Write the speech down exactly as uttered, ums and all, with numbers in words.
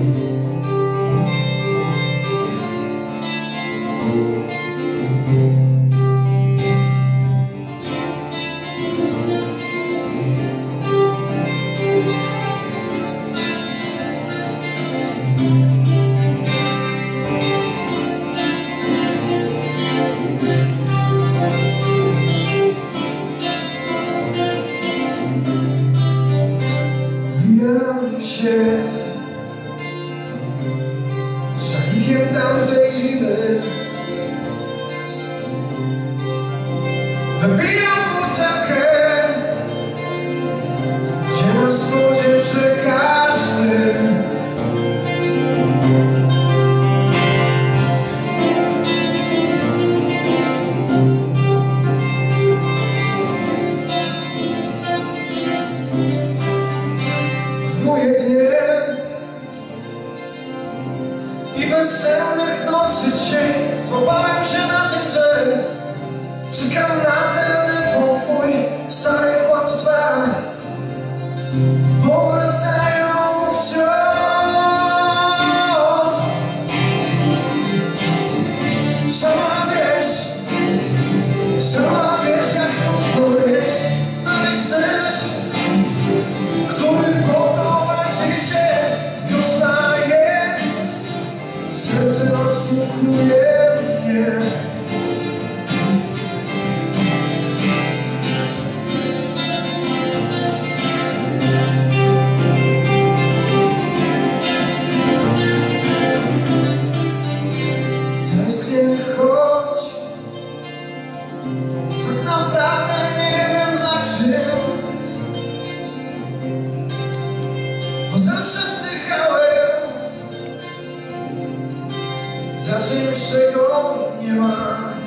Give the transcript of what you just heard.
Szalikiem tamtej zimy wypijam butelkę, gdzie na wschodzie czekasz ty. Moje dnie i bezsennych nocy dzisiaj złapałem się na tym, że czekam na telefon twój, stare kłamstwa powracają wciąż. Sama wiesz, sama wiesz, jak trudno jest znaleźć sens, który poprowadzi się. Wiosna jest, serce oszukuje mnie. Tęsknię, choć tak naprawdę nie wiem za czym, bo zawsze wzdychałem za czymś, czego nie ma.